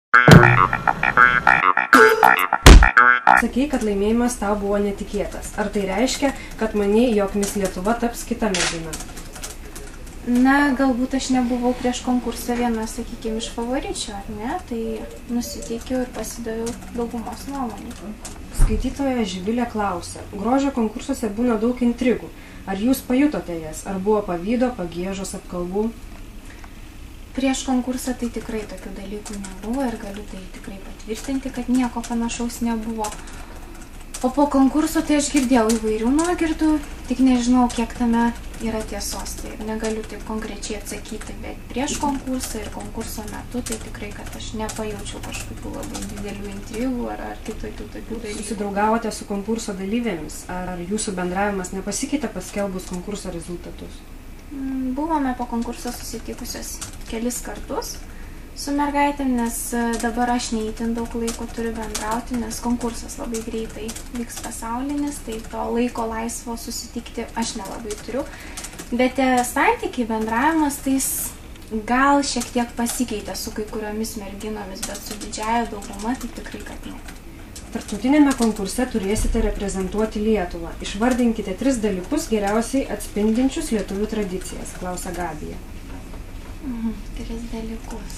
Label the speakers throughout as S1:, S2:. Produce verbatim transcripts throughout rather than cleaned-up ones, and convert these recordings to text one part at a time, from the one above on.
S1: Sakei, kad laimėjimas tau buvo netikėtas. Ar tai reiškia, kad manei, jog Miss Lietuva taps kita mergina?
S2: Na, galbūt aš nebuvau prieš konkursą viena, sakykime, iš favoričių, ar ne? Tai nusiteikiau ir pasidaviau daugumos nuomonį.
S1: Skaitytoja Živilė klausia. Grožio konkursuose būna daug intrigų. Ar jūs pajutote jas? Ar buvo pavydo, pagiežos, apkalbų?
S2: Prieš konkursą tai tikrai tokių dalykų nebuvo ir galiu tai tikrai patvirtinti, kad nieko panašaus nebuvo. O po konkurso tai aš girdėjau įvairių nuogirdų, tik nežinau, kiek tame yra tiesos. Tai negaliu taip konkrečiai atsakyti, bet prieš konkursą ir konkurso metu tai tikrai, kad aš nepajaučiau kažkokių labai didelių intrigų ar, ar kitokių tokių dalykų.
S1: Susidraugavote su konkurso dalyvėmis? Ar jūsų bendravimas nepasikeitė paskelbus konkurso rezultatus?
S2: Buvome po konkurso susitikusios kelis kartus su mergaitėm, nes dabar aš neįtin daug laiko turiu bendrauti, nes konkursas labai greitai vyks pasaulinis, tai to laiko laisvo susitikti aš nelabai turiu. Bet santykiai, bendravimas, tai gal šiek tiek pasikeitė su kai kuriomis merginomis, bet su didžiaja dauguma tai tikrai, kad ne.
S1: Tarptautinėme konkurse turėsite reprezentuoti Lietuvą. Išvardinkite tris dalykus geriausiai atspindinčius lietuvių tradicijas, klausia Gabija.
S2: Mhm, tris dalykus.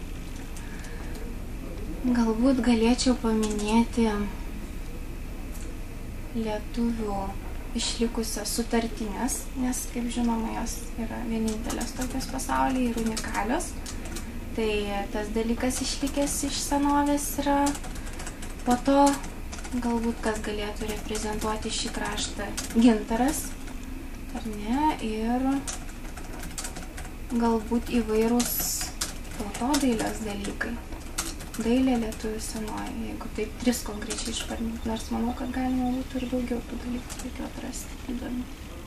S2: Galbūt galėčiau paminėti lietuvių išlikusias sutartines, nes, kaip žinoma, jos yra vienintelės tokios pasaulyje ir unikalios. Tai tas dalykas išlikęs iš senovės yra. Po to galbūt kas galėtų reprezentuoti šį kraštą gintaras, ar ne, ir galbūt įvairūs tautodailės dalykai. Dailė lietuvių senoji, jeigu taip tris konkrečiai išvardinti, nors manau, kad galima būtų ir daugiau tų dalykų tokių atrasti įdomių.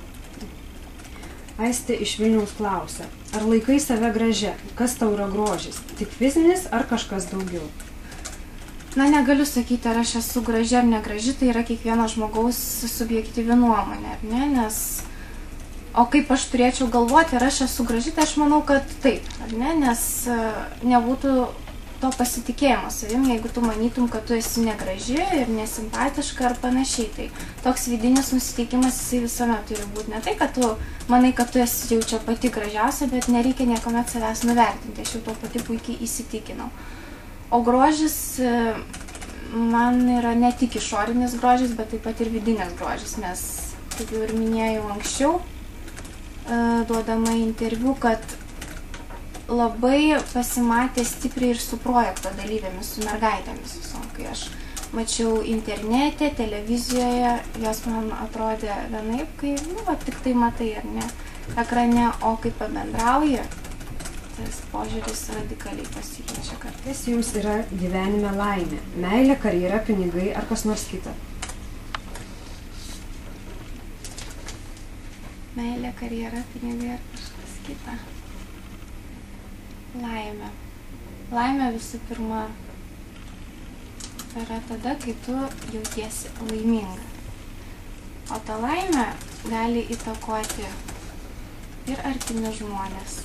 S1: Aistė iš Vilniaus klausia, ar laikai save gražia? Kas tau yra grožis? Tik fizinis ar kažkas daugiau?
S2: Na, negaliu sakyti, ar aš esu graži ar negraži, tai yra kiekvieno žmogaus subjektyvi nuomonė, ar ne, nes... O kaip aš turėčiau galvoti, ar aš esu graži, tai aš manau, kad taip, ar ne, nes nebūtų to pasitikėjimo savim, jeigu tu manytum, kad tu esi negraži ir nesimpatiška ar panašiai. Tai toks vidinis nusiteikimas jisai visuomet turi būti. Ne tai, kad tu manai, kad tu esi jau čia pati gražiausia, bet nereikia niekuomet savęs nuvertinti, aš jau to pati puikiai įsitikinau. O grožis man yra ne tik išorinis grožis, bet taip pat ir vidinis grožis, nes, kaip jau ir minėjau anksčiau, duodama interviu, kad labai pasimatė stipriai ir su projekto dalyvėmis, su mergaitėmis visom. Kai aš mačiau internete, televizijoje, jos man atrodė vienaip, kai, nu, va, tik tai matai, ar ne, ekrane, o kaip pabendrauji, tas požiūris radikaliai pasikeičia kartais.
S1: Kas jums yra gyvenime laimė? Meilė, karjera, pinigai ar kas nors kita?
S2: Meilė, karjera, pinigai ar kažkas kita. Laimė. Laimė visų pirma yra tada, kai tu jautiesi laiminga. O ta laimė gali įtakoti ir artimi žmonės,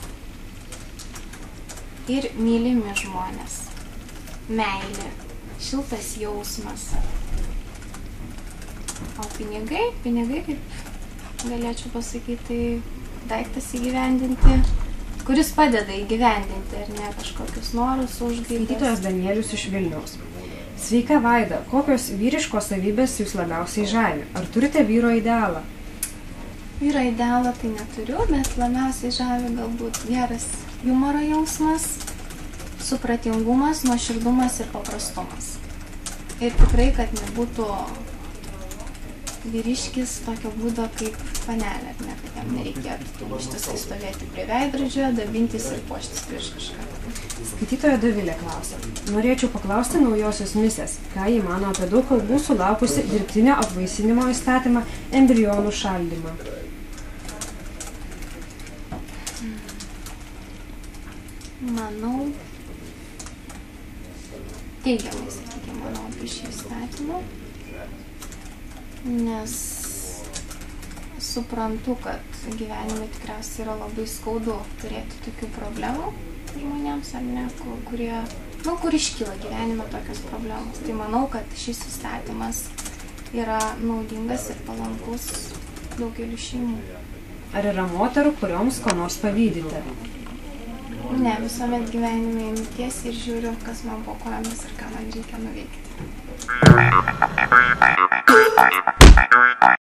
S2: ir mylimi žmonės, meilė, šiltas jausmas. O pinigai, pinigai, kaip galėčiau pasakyti, tai daiktas įgyvendinti, kuris padeda įgyvendinti, ar ne, kažkokius norus, užgaidas.
S1: Skaitytojas Danielius iš Vilniaus. Sveika, Vaida, kokios vyriškos savybės jūs labiausiai žavi? Ar turite vyro idealą?
S2: Vyro idealą tai neturiu, bet labiausiai žavi galbūt geras humoro jausmas, supratingumas, nuoširdumas ir paprastumas. Ir tikrai, kad nebūtų vyriškis tokio būdo kaip panelė, ne, kad jam nereikėtų ištisai stovėti prie veidrodžio, dabintis ir puoštis prieš kažką.
S1: Skaitytoja Dovilė klausia. Norėčiau paklausti naujosios misės, ką ji mano apie daug kalbų sulaukusi dirbtinio apvaisinimo įstatymą embrionų šaldymą.
S2: Manau, teigiamai, sakykime, manau apie šį įstatymą, nes suprantu, kad gyvenime tikriausiai yra labai skaudu turėti tokių problemų žmonėms, ar ne, kurie nu, kur iškyla gyvenime tokios problemos. Tai manau, kad šis įstatymas yra naudingas ir palankus daugeliu šeimų.
S1: Ar yra moterų, kurioms ko nors pavydite?
S2: Ne, visuomet gyvenime einu tiesiai ir žiūriu, kas man po kojomis ir ką man reikia nuveikti.